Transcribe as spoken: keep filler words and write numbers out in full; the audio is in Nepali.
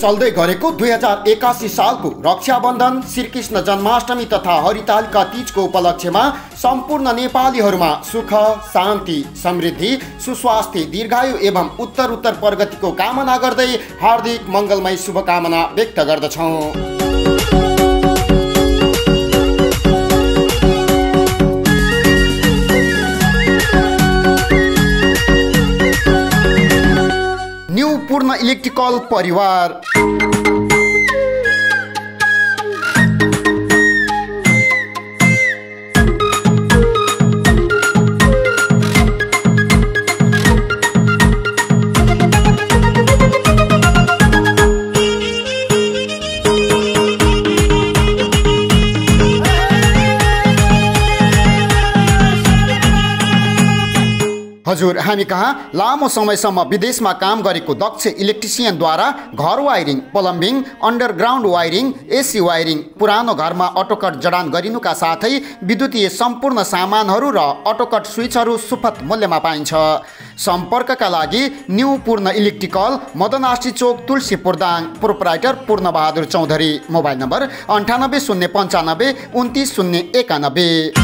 चल्दै गरेको दुई हजार एकासी सालको रक्षाबन्धन, श्रीकृष्ण जन्माष्टमी तथा हरितालिका तीजको उपलक्ष्यमा सम्पूर्ण नेपालीहरूमा सुख, शान्ति, समृद्धि, सुस्वास्थ्य, दीर्घायु एवं उत्तर उत्तर प्रगतिको कामना गर्दै हार्दिक मङ्गलमय शुभकामना व्यक्त गर्दछौँ। न्यू पूर्ण इलेक्ट्रिकल परिवार। हजुर, हामी कहाँ लामो समयसम्म विदेशमा काम गरेको दक्ष इलेक्ट्रिसियनद्वारा घर wiring, plumbing, underground wiring, AC wiring, पुरानो घरमा अटोकट जडान गरिनुका साथै विद्युतीय सम्पूर्ण सामानहरू र अटोकट स्विचहरू सुपथ मूल्यमा पाइन्छ। सम्पर्कका लागि न्यू पूर्ण इलेक्ट्रिकल, मदनआसी चोक, Tulsipur Dang, proprietor Purnabahadur Chaudhary. Mobile number अन्ठानब्बे शून्य पन्चानब्बे उन्तिस शून्य एकानब्बे।